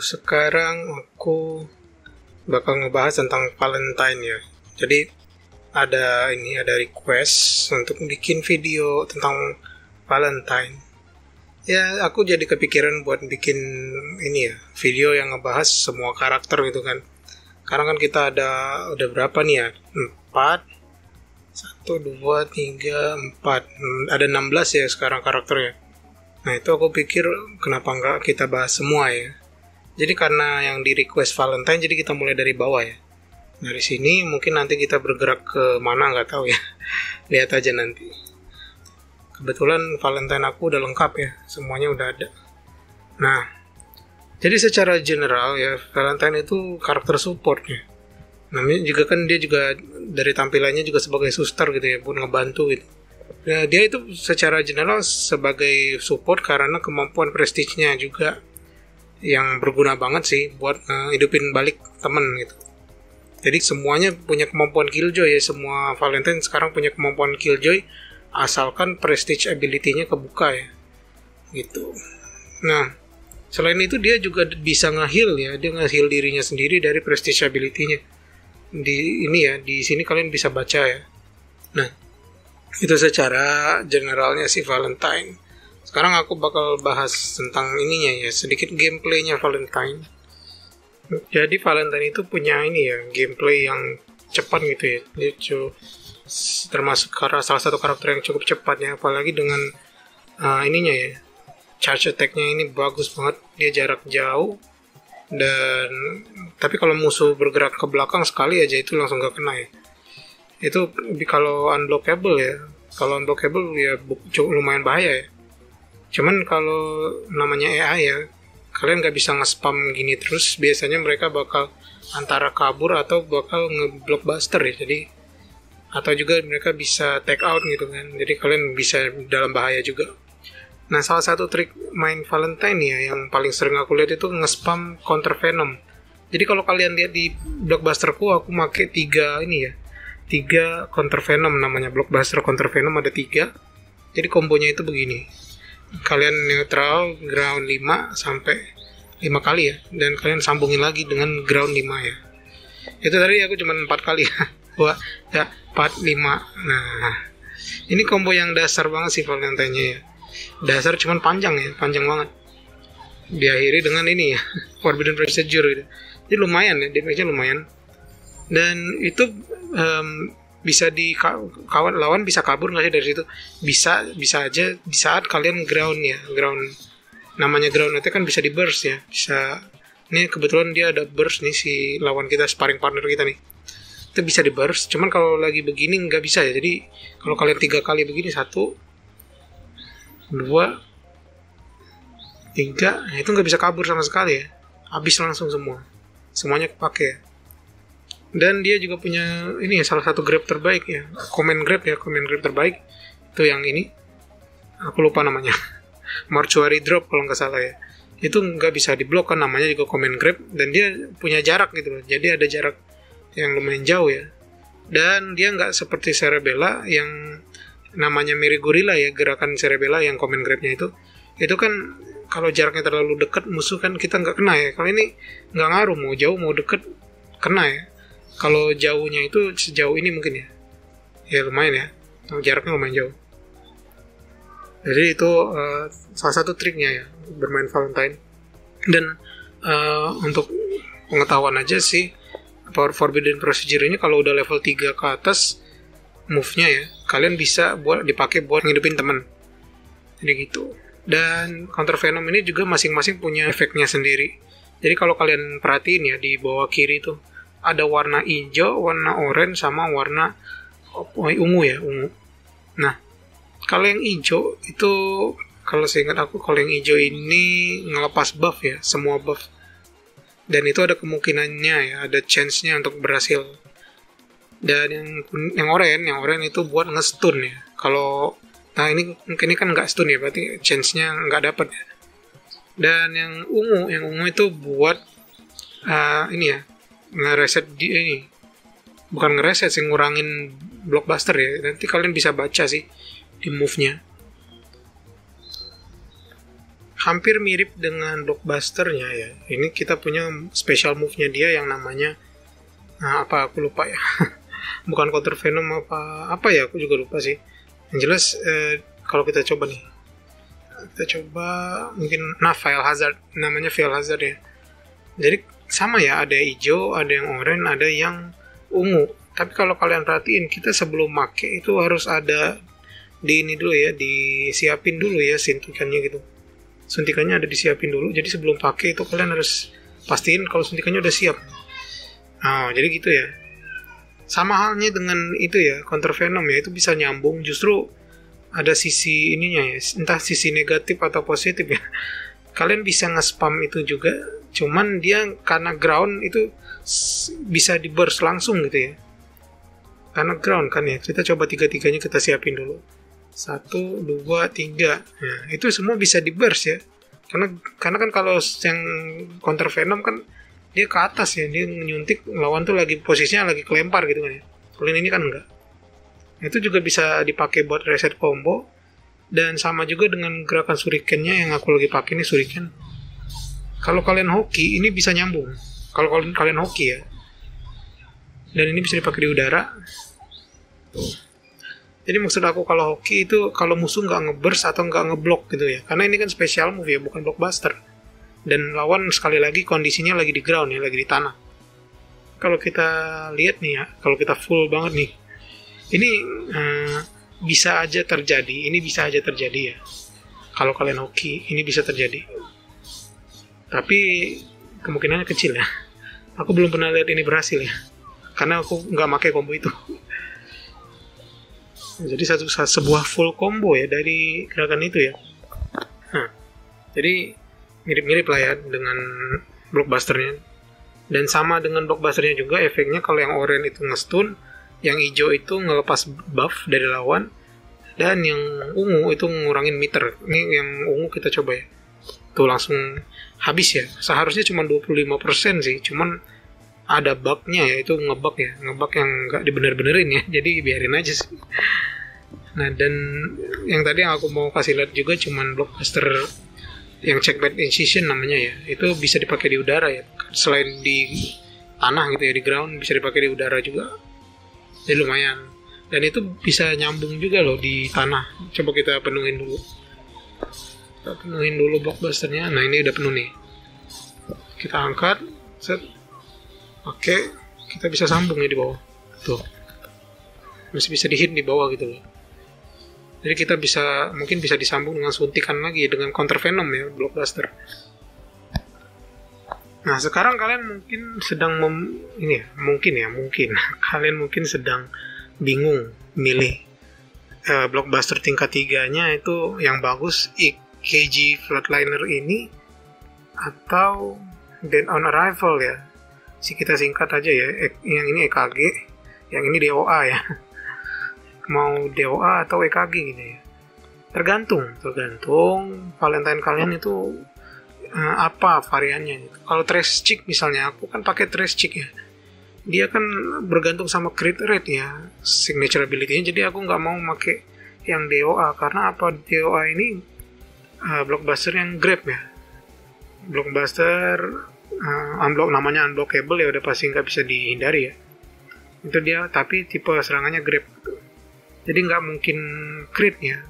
Sekarang aku bakal ngebahas tentang Valentine ya. Jadi ada request untuk bikin video tentang Valentine. Ya, aku jadi kepikiran buat bikin ini ya, video yang ngebahas semua karakter gitu kan. Karena kan kita udah berapa nih ya? 4 1 2 3 4. Ada 16 ya sekarang karakternya. Nah, itu aku pikir kenapa nggak kita bahas semua ya. Jadi karena yang di request Valentine, jadi kita mulai dari bawah ya. Dari sini mungkin nanti kita bergerak ke mana nggak tahu ya. Lihat aja nanti. Kebetulan Valentine aku udah lengkap ya, semuanya udah ada. Nah, jadi secara general ya, Valentine itu karakter support ya. Namanya juga kan dia juga dari tampilannya juga sebagai suster gitu ya, buat ngebantu gitu. Ya, dia itu secara general sebagai support karena kemampuan prestige-nya juga yang berguna banget sih buat hidupin balik temen gitu. Jadi semuanya punya kemampuan killjoy ya, semua Valentine sekarang punya kemampuan killjoy asalkan prestige ability-nya kebuka ya. Gitu. Nah, selain itu dia juga bisa nge-heal ya, dia nge-heal dirinya sendiri dari prestige ability-nya. Di sini kalian bisa baca ya. Nah, itu secara generalnya si Valentine. Sekarang aku bakal bahas tentang ininya ya, sedikit gameplaynya Valentine. Jadi Valentine itu punya ini ya, gameplay yang cepat gitu ya. Dia termasuk salah satu karakter yang cukup cepat ya, apalagi dengan ininya ya. Charge attack-nya ini bagus banget, dia jarak jauh. Dan tapi kalau musuh bergerak ke belakang sekali aja itu langsung gak kena ya. Itu kalau unblockable ya. Kalau unblockable ya lumayan bahaya ya. Cuman kalau namanya AI ya, kalian gak bisa nge-spam gini terus. Biasanya mereka bakal antara kabur atau bakal nge-blockbuster ya. Jadi atau juga mereka bisa take out gitu kan. Jadi kalian bisa dalam bahaya juga. Nah, salah satu trik main Valentine ya yang paling sering aku lihat itu nge-spam counter venom. Jadi kalau kalian lihat di blockbusterku, aku pakai 3 ini ya. 3 counter venom namanya, blockbuster counter venom ada 3. Jadi kombonya itu begini. Kalian neutral ground 5 sampai 5 kali ya, dan kalian sambungin lagi dengan ground 5 ya. Itu tadi aku cuma 4 kali ya. 2 ya, 4 5. Nah, ini combo yang dasar banget sih Valentine-nya ya. Dasar cuman panjang ya, panjang banget. Diakhiri dengan ini ya, Forbidden Procedure gitu. Jadi lumayan ya, damage-nya lumayan. Dan itu bisa kawan lawan bisa kabur nggak sih dari situ? Bisa aja di saat kalian ground namanya ground itu kan bisa di burst ya, bisa. Ini kebetulan dia ada burst nih, si lawan kita, sparring partner kita nih, itu bisa di burst. Cuman kalau lagi begini nggak bisa ya. Jadi kalau kalian 3 kali begini, 1 2 3, nah itu nggak bisa kabur sama sekali ya, habis langsung semuanya kepake ya. Dan dia juga punya ini ya, salah satu grab terbaik ya, command grab terbaik itu yang ini, aku lupa namanya. Mortuary drop kalau nggak salah ya. Itu nggak bisa diblok kan, namanya juga command grab, dan dia punya jarak gitu loh, jadi ada jarak yang lumayan jauh ya. Dan dia nggak seperti Cerebella yang namanya Mary Gorilla ya, gerakan Cerebella yang command grab-nya itu kan kalau jaraknya terlalu dekat musuh kan kita nggak kena ya. Kalau ini nggak ngaruh, mau jauh mau deket kena ya. Kalau jauhnya itu sejauh ini mungkin ya lumayan ya, jaraknya lumayan jauh. Jadi itu salah satu triknya ya bermain Valentine. Dan untuk pengetahuan aja sih, Forbidden Procedure ini kalau udah level 3 ke atas move-nya ya, kalian bisa dipakai buat ngidupin teman. Jadi gitu. Dan counter venom ini juga masing-masing punya efeknya sendiri. Jadi kalau kalian perhatiin ya, di bawah kiri itu ada warna hijau, warna oranye, sama warna ungu ya, ungu. Nah, kalau yang hijau itu, kalau seingat aku, kalau yang hijau ini ngelepas buff ya, semua buff. Dan itu ada kemungkinannya ya, ada chance-nya untuk berhasil. Dan yang oranye itu buat nge-stun ya. Kalau ini kan nggak stun ya, berarti chance-nya nggak dapet ya. Dan yang ungu itu buat ini ya, ngereset ini. Bukan ngereset sih, ngurangin blockbuster ya. Nanti kalian bisa baca sih di move-nya. hampir mirip dengan blockbusternya ya. Ini kita punya special move-nya dia yang namanya apa aku lupa ya. Bukan counter venom apa ya, aku juga lupa sih. Yang jelas kalau kita coba nih, kita coba mungkin file hazard, namanya file hazard ya. Jadi sama ya, ada hijau, ada yang oranye, ada yang ungu. Tapi kalau kalian perhatiin, kita sebelum make itu harus ada di ini dulu ya, disiapin dulu ya suntikannya gitu. Suntikannya ada disiapin dulu. Jadi sebelum pakai itu kalian harus pastiin kalau suntikannya udah siap. Nah, jadi gitu ya. Sama halnya dengan itu ya, counter venom ya, itu bisa nyambung. Justru ada sisi ininya ya, entah sisi negatif atau positif ya. Kalian bisa nge-spam itu juga, cuman dia karena ground itu bisa di burst langsung gitu ya. Karena ground kan ya, kita coba tiga-tiganya kita siapin dulu. 1, 2, 3. Nah, itu semua bisa di burst ya. Karena kan kalau yang counter venom kan dia ke atas ya, dia nyuntik lawan tuh lagi posisinya lagi kelempar gitu kan ya. Kalau ini kan enggak. Itu juga bisa dipakai buat reset combo, dan sama juga dengan gerakan shuriken-nya yang aku lagi pakai ini shuriken. Kalau kalian hoki ini bisa nyambung. Kalau kalian hoki ya. Dan ini bisa dipakai di udara. Tuh. Jadi maksud aku kalau hoki itu kalau musuh nggak ngeburst atau nggak ngeblok gitu ya. Karena ini kan special move ya, bukan blockbuster. Dan lawan sekali lagi kondisinya lagi di ground ya, lagi di tanah. Kalau kita lihat nih ya, kalau kita full banget nih, ini bisa aja terjadi. Ini bisa aja terjadi ya. Kalau kalian hoki, ini bisa terjadi. Tapi kemungkinannya kecil ya. Aku belum pernah lihat ini berhasil ya. Karena aku nggak pakai combo itu. Jadi sebuah full combo ya dari gerakan itu ya. Jadi mirip-mirip lah ya dengan blockbusternya. Dan sama dengan blockbusternya juga efeknya kalau yang oranye itu nge-stun, yang hijau itu ngelepas buff dari lawan, dan yang ungu itu ngurangin meter. Ini yang ungu kita coba ya. Tuh langsung habis ya. Seharusnya cuma 25% sih, cuman ada bug-nya ya, itu ngebug ya, ngebug yang nggak dibener-benerin ya, jadi biarin aja sih. Nah, dan yang tadi yang aku mau kasih lihat juga cuman blockbuster yang checkback incision namanya ya, itu bisa dipakai di udara ya, selain di tanah gitu ya, di ground bisa dipakai di udara juga, jadi lumayan. Dan itu bisa nyambung juga loh di tanah. Coba kita penuhin dulu, blockbusternya. Nah, ini udah penuh nih, kita angkat, set. Oke, kita bisa sambung ya di bawah. Tuh. Masih bisa di-hit di bawah gitu loh. Jadi kita mungkin bisa disambung dengan suntikan lagi dengan counter venom ya, blockbuster. Nah, sekarang kalian mungkin sedang mungkin kalian mungkin sedang bingung milih blockbuster tingkat 3-nya itu yang bagus, EKG Flatliner ini atau Dead on Arrival ya. Kita singkat aja ya, yang ini EKG, yang ini DOA ya. Mau DOA atau EKG gitu ya. Tergantung Valentine kalian itu apa variannya gitu. Kalau trash chick misalnya, aku kan pakai trash chick ya. Dia kan bergantung sama crit rate ya, signature ability-nya. Jadi aku nggak mau pakai yang DOA karena apa? DOA ini blockbuster yang grab ya. Blockbuster namanya unblockable ya, udah pasti nggak bisa dihindari ya. Itu dia, tapi tipe serangannya grab. Jadi nggak mungkin crit ya,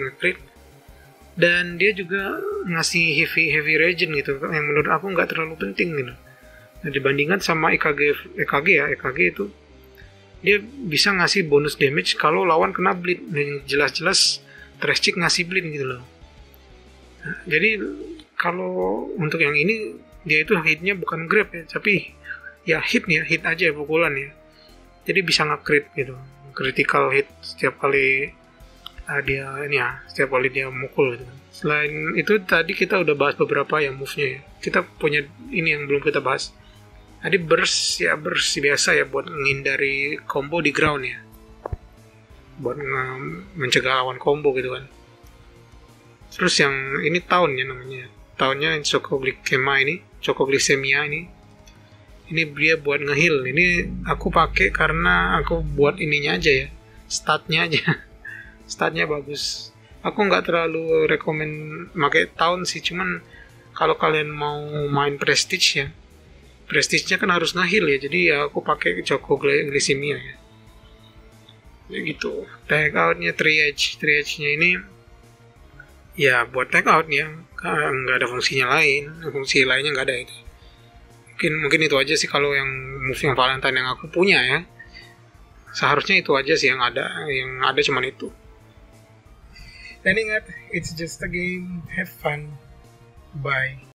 Dan dia juga ngasih heavy regen gitu, yang menurut aku nggak terlalu penting gitu. Nah, dibandingkan sama EKG itu dia bisa ngasih bonus damage kalau lawan kena bleed. Dan jelas-jelas trash chick ngasih bleed gitu loh. Nah, jadi kalau untuk yang ini dia itu hitnya bukan grab ya, tapi ya hit aja pukulan ya. Jadi bisa nge-crit gitu, critical hit setiap kali setiap kali dia mukul gitu. Selain itu tadi kita udah bahas beberapa yang move-nya ya. Kita punya ini yang belum kita bahas. Tadi burst biasa ya buat menghindari combo di ground ya, buat mencegah lawan combo gitu kan. Terus yang ini tahunnya Chocoglycemia ini dia buat nge-heal. Ini aku pakai karena aku buat ininya aja ya, statnya bagus. Aku nggak terlalu rekomen pakai tahun sih, cuman kalau kalian mau main prestige ya, prestige-nya kan harus ngahil ya, jadi ya aku pakai Choco Glycemia ya. Ya gitu. Tag out-nya triage-nya ini ya buat tag out ya, nggak ada fungsinya lain, fungsi lainnya nggak ada itu. Mungkin itu aja sih kalau yang move yang Valentine yang aku punya ya. Seharusnya itu aja sih yang ada cuman itu. Dan ingat, it's just a game, have fun, bye.